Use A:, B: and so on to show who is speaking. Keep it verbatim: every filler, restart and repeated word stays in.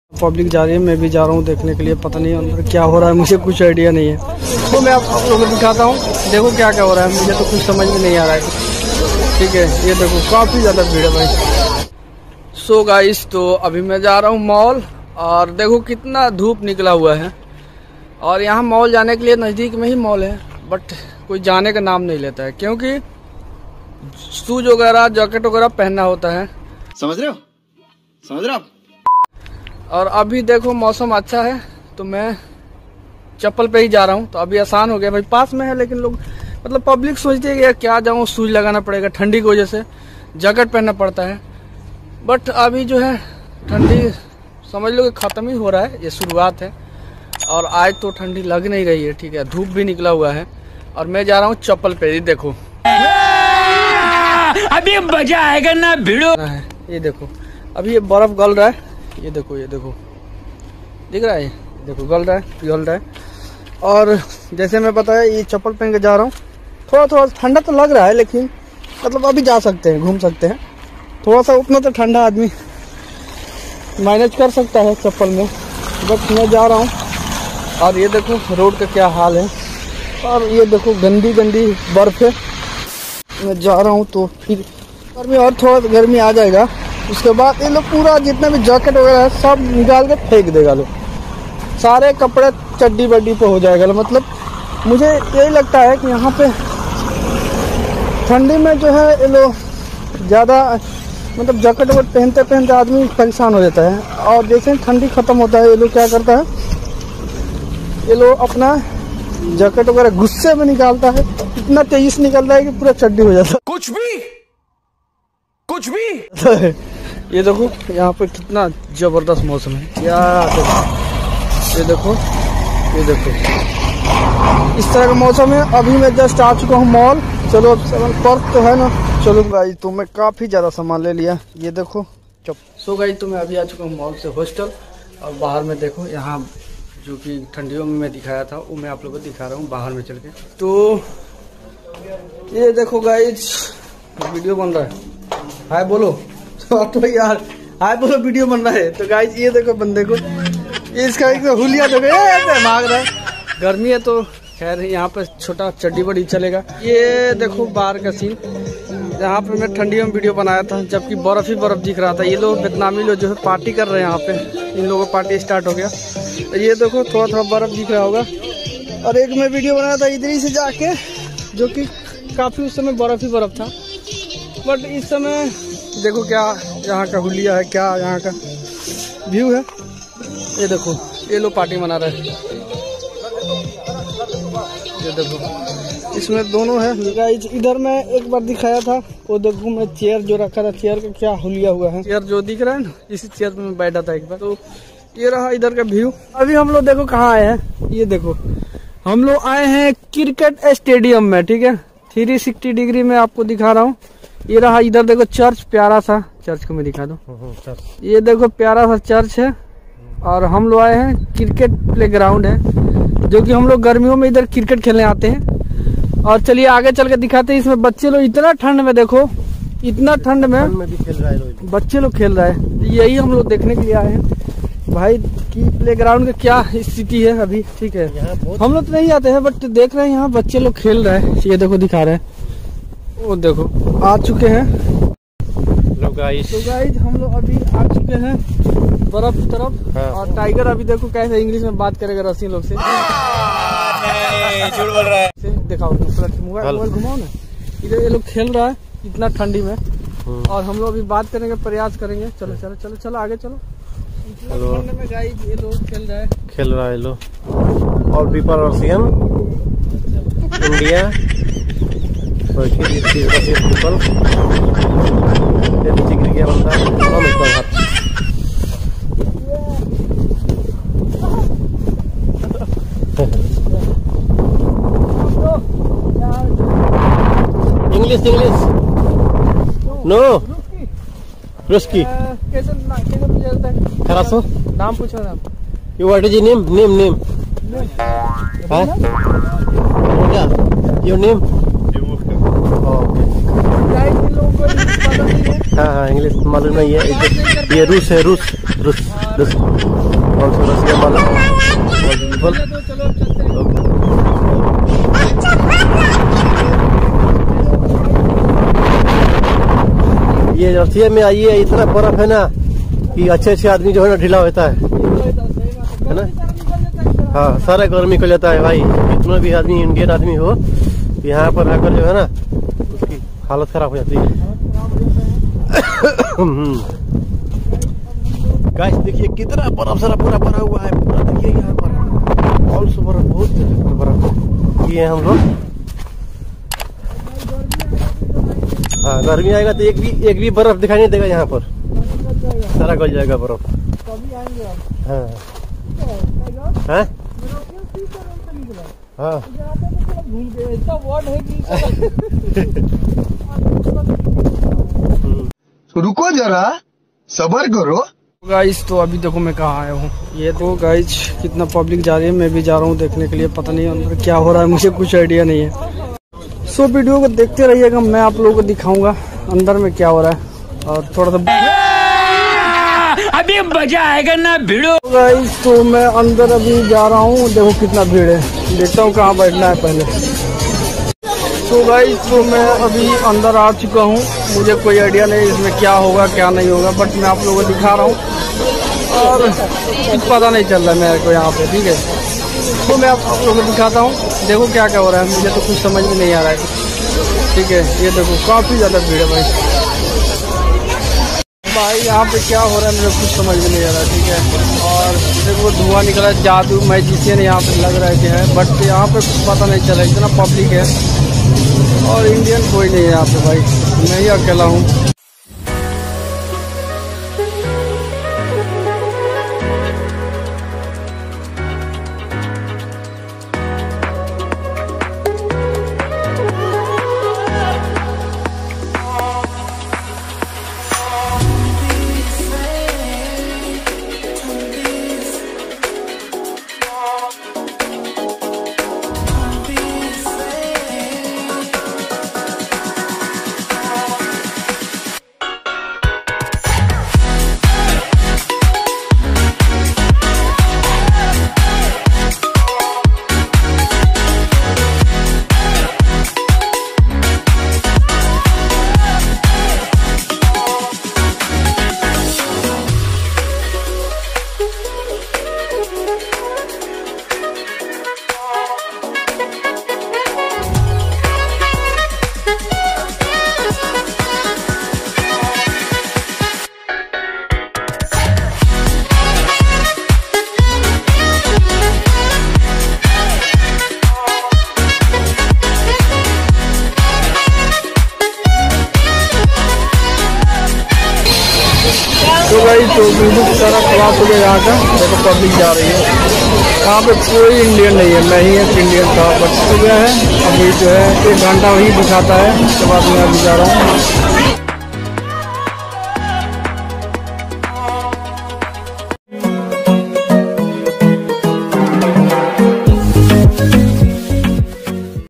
A: Public जा रही है, मैं भी जा रहा हूँ देखने के लिए। पता नहीं अंदर क्या हो रहा है, मुझे कुछ आइडिया नहीं है। तो मैं आप लोगों को दिखाता हूँ, देखो क्या क्या हो रहा है, मुझे तो कुछ समझ में नहीं आ रहा है। ठीक है, ये देखो काफ़ी ज़्यादा भीड़ है भाई। सो गाइस, तो अभी मैं जा रहा हूँ मॉल, और देखो कितना धूप निकला हुआ है। और यहाँ मॉल जाने के लिए नज़दीक में ही मॉल है, बट कोई जाने का नाम नहीं लेता है, क्योंकि शूज वगैरह जैकेट वगैरह पहनना होता है।
B: समझ रहे हो समझ रहे हो आप।
A: और अभी देखो मौसम अच्छा है, तो मैं चप्पल पे ही जा रहा हूँ। तो अभी आसान हो गया भाई, पास में है, लेकिन लोग मतलब पब्लिक सोचती है कि यार क्या जाऊँ, शूज लगाना पड़ेगा, ठंडी की वजह से जैकेट पहनना पड़ता है। बट अभी जो है ठंडी समझ लो कि ख़त्म ही हो रहा है, ये शुरुआत है। और आज तो ठंडी लग नहीं रही है, ठीक है, धूप भी निकला हुआ है। और मैं जा रहा हूँ चप्पल पे, ये देखो
C: अभी मजा आएगा ना भिड़ो।
A: ये देखो अभी ये बर्फ गल रहा है, ये देखो ये देखो दिख रहा है, ये देखो गल रहा है, पिघल रहा है। और जैसे मैं बताया, ये चप्पल पहन के जा रहा हूँ। थोड़ा थोड़ा ठंडा तो लग रहा है, लेकिन मतलब अभी जा सकते हैं, घूम सकते हैं। थोड़ा सा उतना तो ठंडा आदमी मैनेज कर सकता है चप्पल में, बट मैं जा रहा हूँ। और ये देखो रोड का क्या हाल है, और ये देखो गंदी गंदी बर्फ है। मैं जा रहा हूँ तो फिर गर्मी, और थोड़ा गर्मी आ जाएगा, उसके बाद ये लोग पूरा जितना भी जैकेट वगैरह है सब निकाल के फेंक देगा लोग, सारे कपड़े चड्डी बड्डी पे हो जाएगा। मतलब मुझे यही लगता है कि यहाँ पे ठंडी में जो है ये लोग ज़्यादा मतलब जैकेट वगैरह पहनते पहनते आदमी परेशान हो जाता है। और जैसे ठंडी ख़त्म होता है, ये लोग क्या करता है, ये लोग अपना जैकेट वगैरह गुस्से में निकालता है, इतना तेजी से निकलता है कि पूरा चड्डी हो जाता है।
C: कुछ भी कुछ भी
A: ये देखो यहाँ पे कितना जबरदस्त मौसम है यार, ये देखो ये देखो इस तरह का मौसम है। अभी मैं जस्ट आ चुका हूँ मॉल। चलो पर्क तो है ना, चलो गाइस, तो मैं काफ़ी ज़्यादा सामान ले लिया, ये देखो चुप। सो गाइस, तो मैं अभी आ चुका हूँ मॉल से हॉस्टल, और बाहर में देखो यहाँ जो कि ठंडियों में मैं दिखाया था, वो मैं आप लोगों को दिखा रहा हूँ बाहर में चल के। तो ये देखो गाइस, वीडियो बन रहा है, हाय बोलो तो यार, हाय बोलो, वीडियो बन रहा है। तो गाइस ये देखो बंदे को, ये इसका एक तो हुलिया देखो मांग रहा है। गर्मी है तो खैर यहाँ पे छोटा चड्डी बड़ी चलेगा। ये देखो बाहर का सीन, यहाँ पे मैं ठंडियों में वीडियो बनाया था, जबकि बर्फ ही बर्फ दिख रहा था। ये लोग वियतनामी लोग जो है पार्टी कर रहे हैं यहाँ पे, इन लोगों का पार्टी स्टार्ट हो गया। तो ये देखो थोड़ा थोड़ा बर्फ दिख रहा होगा। और एक मैं वीडियो बनाया था इधर ही से जाके, जो कि काफ़ी उस समय बर्फ ही बर्फ था। बट इस समय देखो क्या यहाँ का हुलिया है, क्या यहाँ का व्यू है। ये देखो ये लोग पार्टी मना रहे हैं, ये देखो इसमें दोनों है गाइस। इधर मैं एक बार दिखाया था, वो देखो मैं चेयर जो रखा था, चेयर का क्या हुलिया हुआ है। चेयर जो दिख रहा है ना, इसी चेयर पे मैं बैठा था एक बार। तो ये रहा इधर का व्यू। अभी हम लोग देखो कहाँ आए हैं, ये देखो हम लोग आए हैं क्रिकेट स्टेडियम में, ठीक है, थ्री सिक्सटी डिग्री में आपको दिखा रहा हूँ। ये रहा इधर देखो चर्च, प्यारा सा चर्च को मैं दिखा दूं, ये देखो प्यारा सा चर्च है। और हम लोग आए हैं क्रिकेट प्लेग्राउंड है, जो कि हम लोग गर्मियों में इधर क्रिकेट खेलने आते हैं। और चलिए आगे चल के दिखाते हैं। इसमें बच्चे लोग इतना ठंड में, देखो इतना ठंड में, में भी खेल रहा है, बच्चे लोग खेल रहा है। यही हम लोग देखने के लिए आए हैं भाई कि प्लेग्राउंड का क्या स्थिति है अभी, ठीक है। हम लोग तो नहीं आते हैं, बट देख रहे हैं यहाँ बच्चे लोग खेल रहे हैं। ये देखो दिखा रहे हैं, वो देखो आ चुके हैं लोग गाइस। तो गाइस हम लोग अभी आ चुके हैं बर्फ की तरफ। हाँ। और टाइगर अभी देखो कैसे इंग्लिश में बात करेगा रसियन लोग से। झूठ बोल रहा है, दिखाओ मोबाइल मोबाइल घुमाओ ना। इधर ये लोग खेल रहा है इतना ठंडी में, और हम लोग अभी बात करने का प्रयास करेंगे। चलो चलो चलो चलो आगे चलो। ठंड में गाइस ये लोग खेल रहा है
B: खेल रहा है लोग। और पीपल रसियन इंडिया पीपल नीचे गिर गया बंदा, हम इसका हाथ। इंग्लिश इंग्लिश नो रुस्की
A: कैसे कैसे
B: खरासो
A: नाम पूछो नाम।
B: You what is your name name name हां क्या योर नेम। हाँ हाँ इंग्लिश मालूम नहीं है, ये रूस है, रूस रूस दस और थोड़ा सा माला और ये रसिया में आइए, इतना बर्फ है ना कि अच्छे अच्छे आदमी जो है ना ढीला होता है है ना। हाँ, सारा गर्मी कर लेता है भाई। कितना भी आदमी इंडियन आदमी हो, यहाँ पर आकर जो है ना उसकी हालत खराब हो जाती है। गाइस देखिए कितना बर्फ सारा पूरा भरा हुआ है, पूरा देखिए यहाँ पर ऑल सुपर बहुत बर्फ ये हम लोग। हाँ, गर्मी आएगा तो एक भी एक भी बर्फ दिखाई नहीं देगा यहाँ पर, सारा गल जाएगा बर्फ। हाँ हाँ हाँ
D: रुको जरा, सबर करो।
A: गाइस तो अभी देखो मैं कहाँ आया हूँ। ये तो गाइस कितना पब्लिक जा रही है, मैं भी जा रहा हूँ देखने के लिए। पता नहीं अंदर क्या हो रहा है, मुझे कुछ आइडिया नहीं है। सो वीडियो को देखते रहिएगा, मैं आप लोगों को दिखाऊंगा अंदर में क्या हो रहा है। और थोड़ा सा
C: अभी मजा आएगा ना भिड़ो।
A: गाइस तो मैं अंदर अभी जा रहा हूँ, देखो कितना भीड़ है, देखता हूँ कहाँ बैठना है पहले। तो गाइस तो मैं अभी अंदर आ चुका हूँ, मुझे कोई आइडिया नहीं इसमें क्या होगा क्या नहीं होगा, बट मैं आप लोगों को दिखा रहा हूँ और कुछ पता नहीं चल रहा है मेरे को यहाँ पे। ठीक है, तो मैं आप लोगों को दिखाता हूँ, देखो क्या क्या हो रहा है। मुझे तो कुछ समझ में नहीं आ रहा है। ठीक है, ये देखो काफ़ी ज़्यादा भीड़ है भाई। भाई यहाँ पे क्या हो रहा है मुझे कुछ समझ में नहीं आ रहा। ठीक है, और देखो धुआं निकला है, जादू मैजिशियन यहाँ पे लग रहा है कि है, बट यहाँ पे कुछ पता नहीं चला, इतना पब्लिक है और इंडियन कोई नहीं है यहाँ पे भाई, मैं ही अकेला हूँ। तो भाई तो बिल्कुल सारा क्लास हो गया यहाँ का, देखो पब्लिक जा रही है। यहाँ पे कोई इंडियन नहीं है, मैं ही एक इंडियन था, बट सुबह है अभी जो है एक घंटा वही दिखाता है, उसके बाद मैं अभी जा रहा हूँ।